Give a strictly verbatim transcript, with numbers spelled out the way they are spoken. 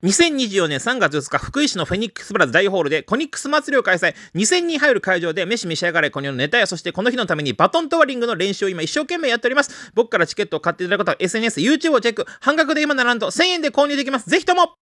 にせんにじゅうよねんさんがつよっか、福井市のフェニックスプラザ大ホールでコニックス祭りを開催。にせんにん入る会場で飯召し上がれ、この世のネタや、そしてこの日のためにバトントワリングの練習を今一生懸命やっております。僕からチケットを買っていただくことは エスエヌエス、YouTube をチェック。半額で今ならんとせんえんで購入できます。ぜひとも